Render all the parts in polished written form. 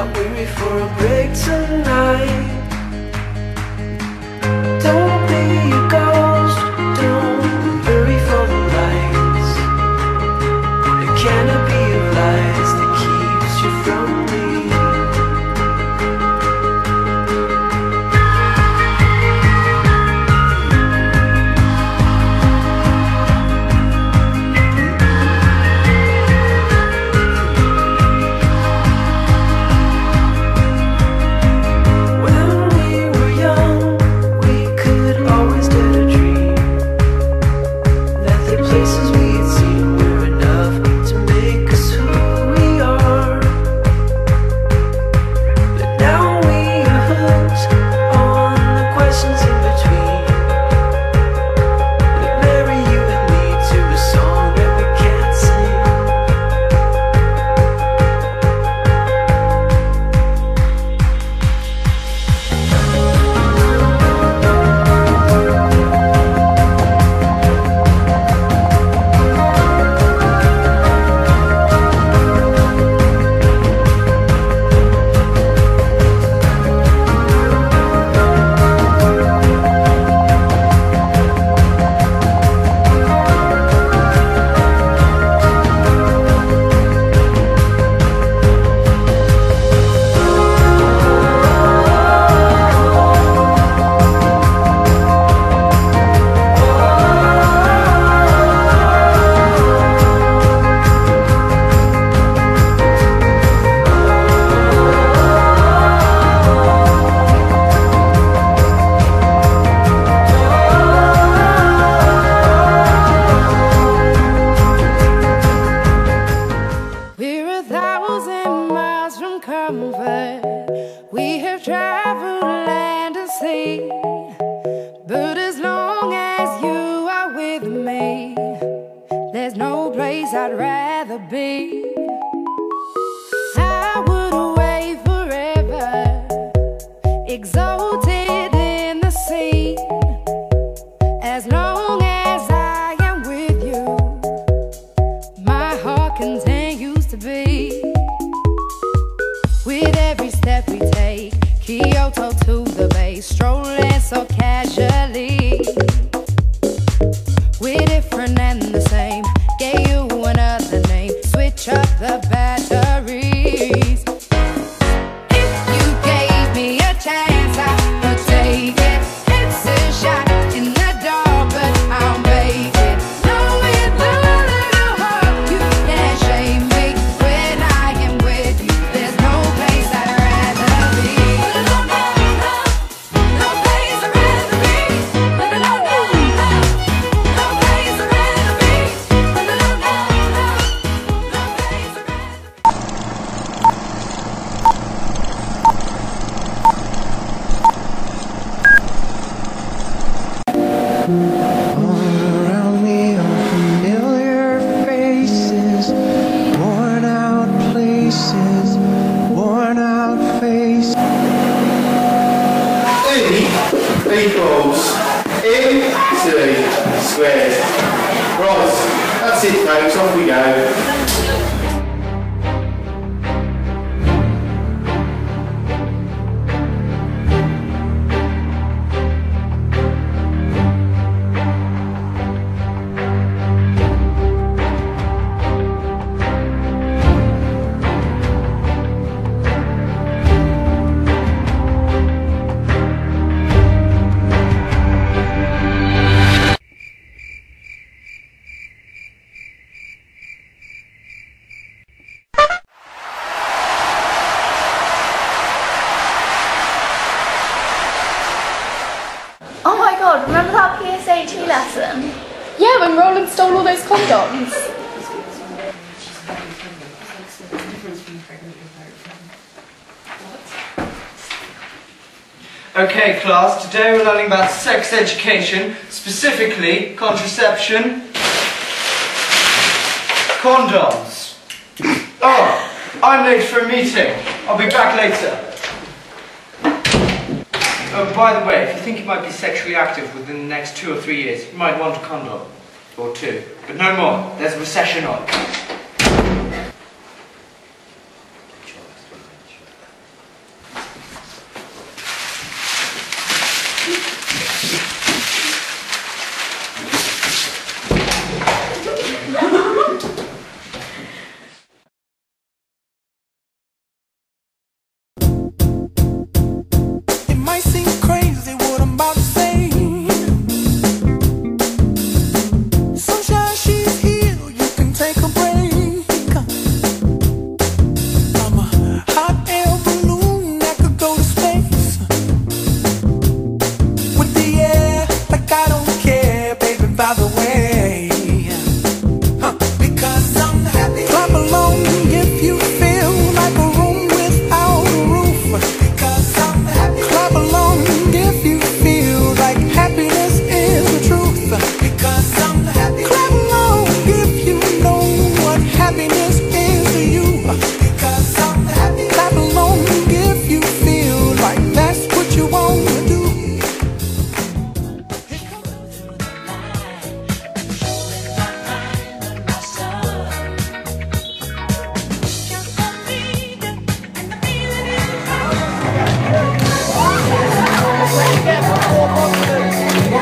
not weary for a break tonight. Don't be a ghost, don't hurry for the lights. The canopy of lights that keeps you from me. We have traveled land and sea, but as long as you are with me, there's no place I'd rather be. I would away forever, exalted in the sea, as long as I am with you, my heart continues to beat. With every step we take, Kyoto to the bay, strolling so casually. We're different and the same, gave you another name, switch up the batteries. If you gave me a chance, I would take it. It's a shot in the dark, but I'll make it. Knowing the little heart, you can't shame me. When I am with you, there's no place I'd rather be. No place I'd rather be. No place I'd rather be. No place I'd rather be. All around me are familiar faces, worn out places, worn out faces. E equals E2 squared. Right, that's it folks, off we go. Oh my god, remember that PSAT lesson? Yeah, when Roland stole all those condoms. Okay class, today we're learning about sex education, specifically contraception, condoms. Oh, I'm late for a meeting. I'll be back later. Oh, by the way, if you think you might be sexually active within the next 2 or 3 years, you might want a condom. Or 2. But no more. There's a recession on.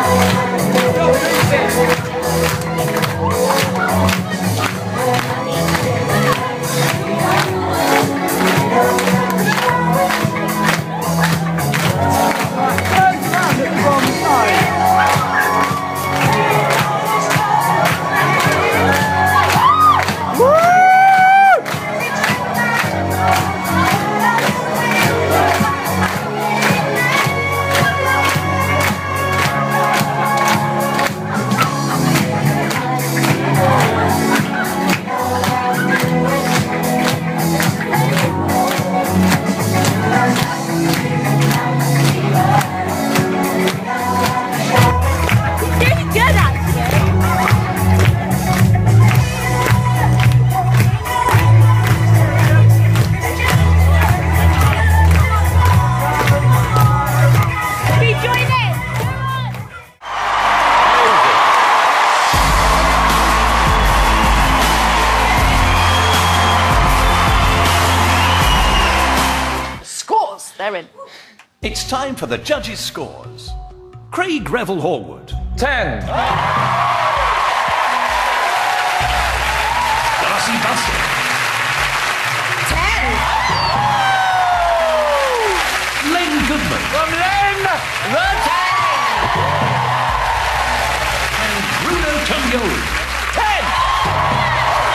They're in. It's time for the judges' scores. Craig Revel Horwood. 10. Darcy Buster. 10. Len Goodman. From Len, the 10. And Bruno Toglioli. 10.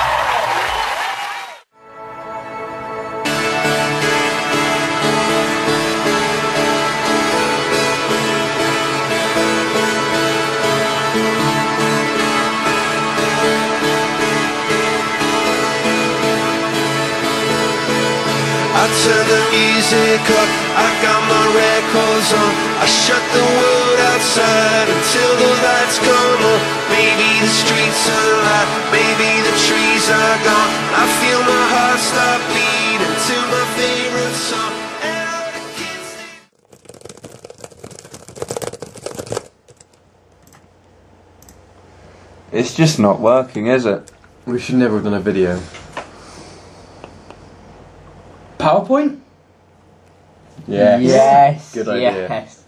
I turn the music up, I got my records on. I shut the world outside until the lights come on. Maybe the streets are alive, maybe the trees are gone. I feel my heart start beating to my favorite song. And all the kids sing. It's just not working, is it? We should never have done a video. PowerPoint? Yes. Yes. Good idea. Yes.